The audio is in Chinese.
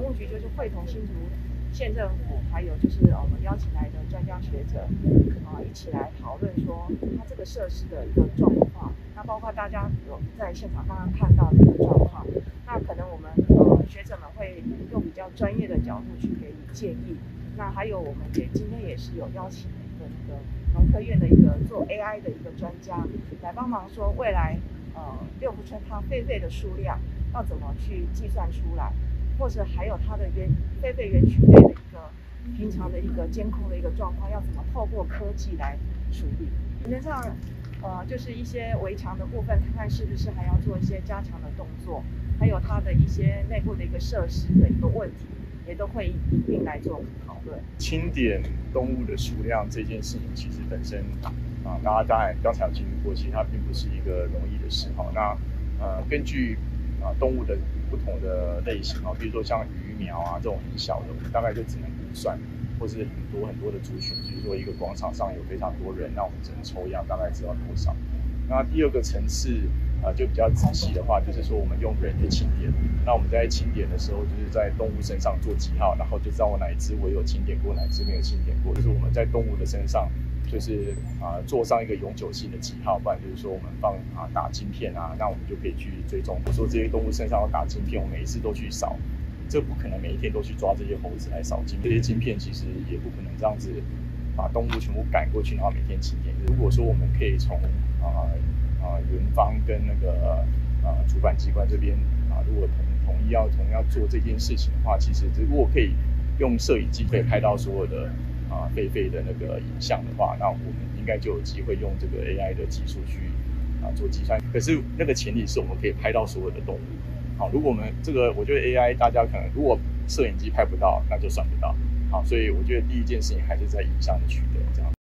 务局就是会同新竹县政府，还有就是我们邀请来的专家学者一起来讨论说它这个设施的一个状况。那包括大家有在现场刚刚看到的一个状况，那可能我们学者们会用比较专业的角度去给予建议。那还有我们今天也是有邀请一个那个农科院的一个做 AI 的一个专家来帮忙说未来六福村它狒狒的数量要怎么去计算出来，或者还有它的狒狒园区内的一个平常的一个监控的一个状况要怎么透过科技来处理。原则上就是一些围墙的部分，看看是不是还要做一些加强的动作，还有它的一些内部的一个设施的一个问题，也都会一并来做讨论。 清点动物的数量这件事情，其实本身大家当然刚才有经历过，其实它并不是一个容易的事哈。那根据动物的不同的类型比如说像鱼苗这种很小的，我们大概就只能估算，或是很多的族群，比如说一个广场上有非常多人，那我们只能抽样，大概知道多少。那第二个层次就比较仔细的话，就是说我们用人去清点。那我们在清点的时候，就是在动物身上做记号，然后就知道哪一只我有清点过，哪一只没有清点过。就是我们在动物的身上，就是做上一个永久性的记号，不然就是说我们打晶片那我们就可以去追踪。比如说这些动物身上要打晶片，我每一次都去扫，这不可能每一天都去抓这些猴子来扫晶片。这些晶片其实也不可能这样子把动物全部赶过去，然后每天清点。如果说我们可以从园方跟那个主管机关这边如果同意要做这件事情的话，其实如果可以用摄影机可以拍到所有的狒狒的那个影像的话，那我们应该就有机会用这个 AI 的技术去做计算。可是那个前提是我们可以拍到所有的动物。如果我们我觉得 AI 大家可能如果摄影机拍不到，那就算不到。所以我觉得第一件事情还是在影像的取得这样。